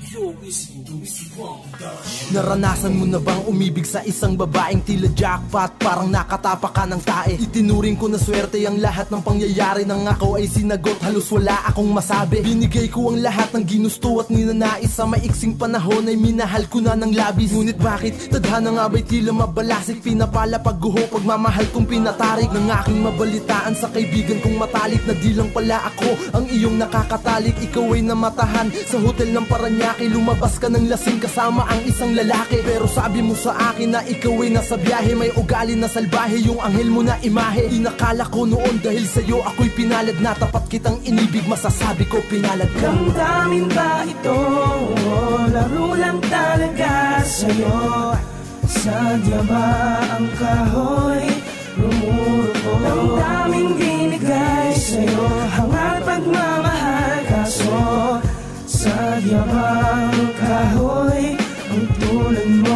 Naranasan mo na bang umibig sa isang babaeng tila jackpot, parang nakatapak ka ng tae? Itinuring ko na swerte ang lahat ng pangyayari nang ako ay sinagot, halos wala akong masabi. Binigay ko ang lahat ng ginusto at ninanais, sa maiksing panahon ay minahal ko na ng labis. Ngunit bakit tadhana nga ba'y tila mabalasik, pinapala pagguho pagmamahal kong pinatarik ng aking mabalitaan sa kaibigan kong matalik, na di lang pala ako ang iyong nakakatalik. Ikaw ay namatahan sa hotel ng Paranaque, lumabas ka ng lasing kasama ang isang lalaki. Pero sabi mo sa akin na ikaw ay nasa biyahe, may ugali na salbahe, yung anghel mo na imahe. Inakala ko noon dahil sa'yo ako'y pinalad na, tapat kitang inibig, masasabi ko pinalad ka. Damdamin ba ito? Laro lang talaga sa'yo. Sadya ba ang kahoy? Rumuro damdaming binigay sa'yo, hangat pagmamahal, kaso sadya ba ang kahoy ang tulad mo?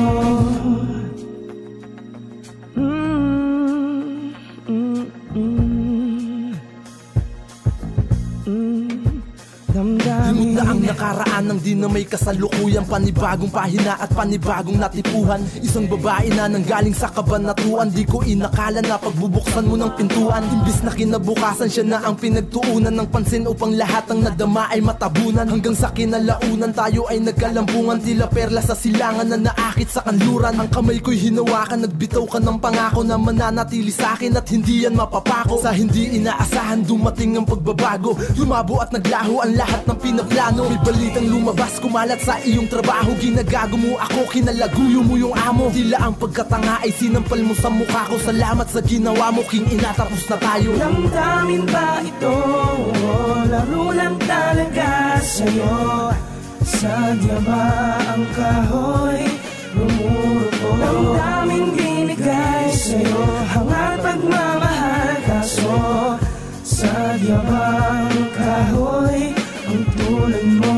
Limot na ang nakaraan nang di na may kasalukuyan, panibagong pahina at panibagong natipuhan. Isang babae na nanggaling sa kabanatuan, di ko inakala na pagbubuksan mo ng pintuan. Imbis na kinabukasan, siya na ang pinagtuunan ng pansin upang lahat ng nadama ay matabunan. Hanggang sa kinalaunan tayo ay nagkalampungan, tila perla sa silangan na naakit sa kanluran. Ang kamay ko'y hinawakan, nagbitaw ka ng pangako na mananatili sa akin at hindi yan mapapako. Sa hindi inaasahan dumating ang pagbabago, lumabo at naglaho ang lahat ng pinaplano. May balitang lumabas, kumalat sa iyong trabaho, ginagago mo ako, kinalaguyo mo yung amo. Tila ang pagkatanga ay sinampal mo sa mukha ko, salamat sa ginawa mo, king ina, tapos na tayo. Damdamin ba ito? Laro lang talaga sa'yo. Sadya ba ang kahoy? Rumuro damdaming binigay sa'yo, hangat pagmamahal, kaso sadya ba ang kahoy ang tulad mo?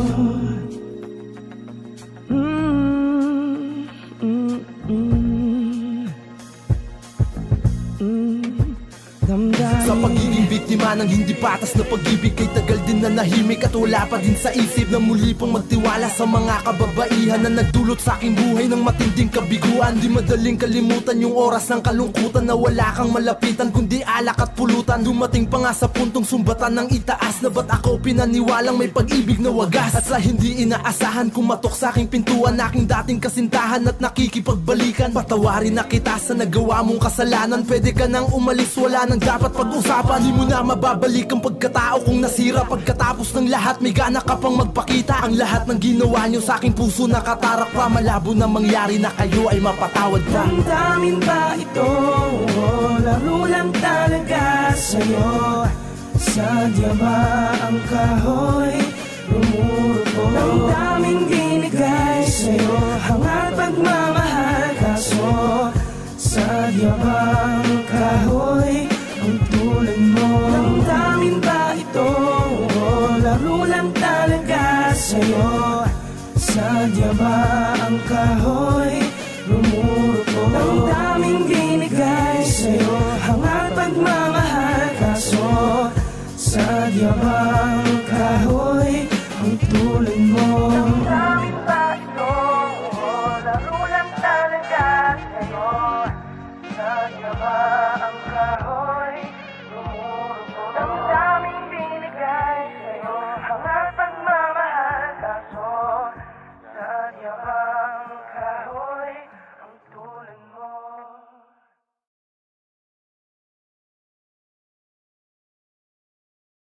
Sa pagiging biktima ng hindi patas na pag-ibig, kay tagal din na nahimik at wala pa din sa isip na muli pang magtiwala sa mga kababaihan na nagdulot sa aking buhay ng matinding kabiguan. Di madaling kalimutan yung oras ng kalungkutan na wala kang malapitan kundi alak at pulutan. Dumating pa nga sa puntong sumbatan ng itaas, na ba't ako pinaniwalang may pag-ibig na wagas? At sa hindi inaasahan kumatok sa aking pintuan, aking dating kasintahan at nakikipagbalikan. Patawarin na kita sa nagawa mong kasalanan, pwede ka nang umalis, wala nang dapat pag-usapan. Di mo na mababalik ang pagkatao kong nasira, pagkatapos ng lahat may gana ka pang magpakita. Ang lahat ng ginawa nyo sa aking puso nakatarak pa, malabo na mangyari na kayo ay mapatawad pa. Damdamin ba ito? Laro lang talaga sa'yo. Sadya ba ang kahoy? Rumuro damdaming binigay sa'yo, hangat pagmamahal, kaso sadya ba ang kahoy ang tulad mo? Damdamin ba ito? Laro lang talaga sa'yo. Sadya ba ang kahoy? Rumuro damdaming binigay sa'yo, hangat pagmamahal, kaso sadya ba